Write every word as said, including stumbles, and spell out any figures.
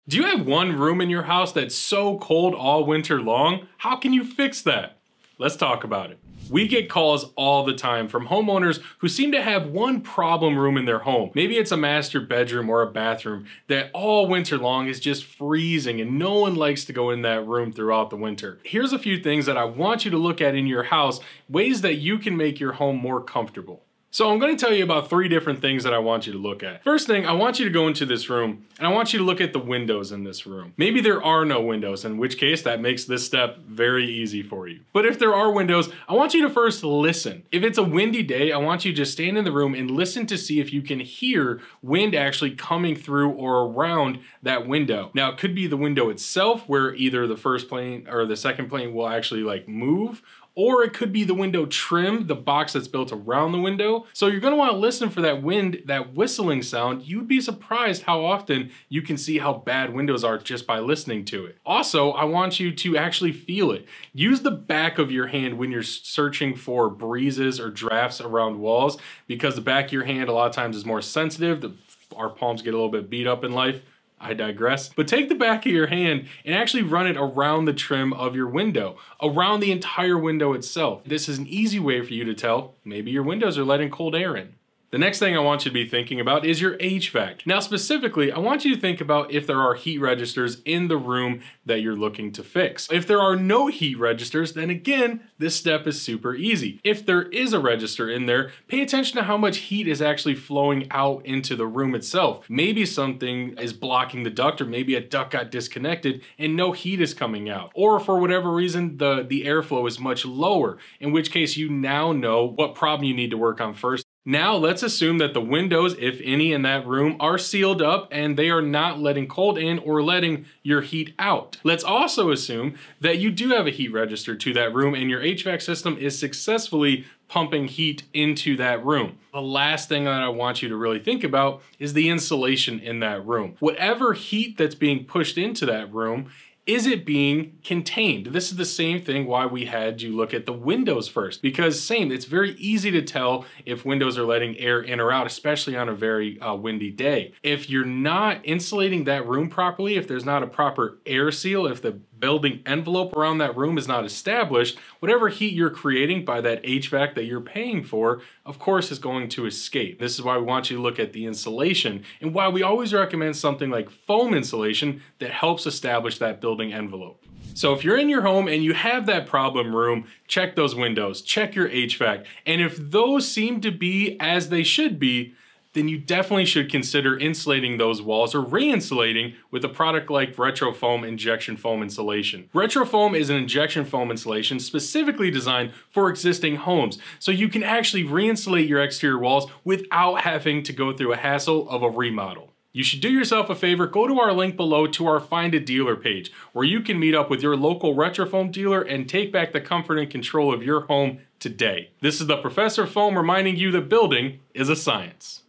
Do you have one room in your house that's so cold all winter long? How can you fix that? Let's talk about it. We get calls all the time from homeowners who seem to have one problem room in their home. Maybe it's a master bedroom or a bathroom that all winter long is just freezing and no one likes to go in that room throughout the winter. Here's a few things that I want you to look at in your house, ways that you can make your home more comfortable. So I'm going to tell you about three different things that I want you to look at. First thing, I want you to go into this room and I want you to look at the windows in this room. Maybe there are no windows, in which case that makes this step very easy for you. But if there are windows, I want you to first listen. If it's a windy day, I want you to just stand in the room and listen to see if you can hear wind actually coming through or around that window. Now it could be the window itself where either the first plane or the second plane will actually like move, or it could be the window trim, the box that's built around the window. So you're gonna wanna listen for that wind, that whistling sound. You'd be surprised how often you can see how bad windows are just by listening to it. Also, I want you to actually feel it. Use the back of your hand when you're searching for breezes or drafts around walls, because the back of your hand a lot of times is more sensitive. The, our palms get a little bit beat up in life. I digress. But take the back of your hand and actually run it around the trim of your window, around the entire window itself. This is an easy way for you to tell maybe your windows are letting cold air in. The next thing I want you to be thinking about is your H V A C. Now specifically, I want you to think about if there are heat registers in the room that you're looking to fix. If there are no heat registers, then again, this step is super easy. If there is a register in there, pay attention to how much heat is actually flowing out into the room itself. Maybe something is blocking the duct, or maybe a duct got disconnected and no heat is coming out. Or for whatever reason, the, the airflow is much lower, in which case you now know what problem you need to work on first. Now let's assume that the windows, if any in that room, are sealed up and they are not letting cold in or letting your heat out. Let's also assume that you do have a heat register to that room and your H V A C system is successfully pumping heat into that room. The last thing that I want you to really think about is the insulation in that room. Whatever heat that's being pushed into that room, is it being contained? This is the same thing why we had you look at the windows first, because same, it's very easy to tell if windows are letting air in or out, especially on a very uh, windy day. If you're not insulating that room properly, if there's not a proper air seal, if the building envelope around that room is not established, whatever heat you're creating by that H V A C that you're paying for, of course, is going to escape. This is why we want you to look at the insulation and why we always recommend something like foam insulation that helps establish that building envelope. So if you're in your home and you have that problem room, check those windows, check your H V A C, and if those seem to be as they should be, then you definitely should consider insulating those walls or re-insulating with a product like RetroFoam injection foam insulation. RetroFoam is an injection foam insulation specifically designed for existing homes, so you can actually re-insulate your exterior walls without having to go through a hassle of a remodel. You should do yourself a favor, go to our link below to our Find a Dealer page, where you can meet up with your local RetroFoam dealer and take back the comfort and control of your home today. This is the Professor Foam reminding you that building is a science.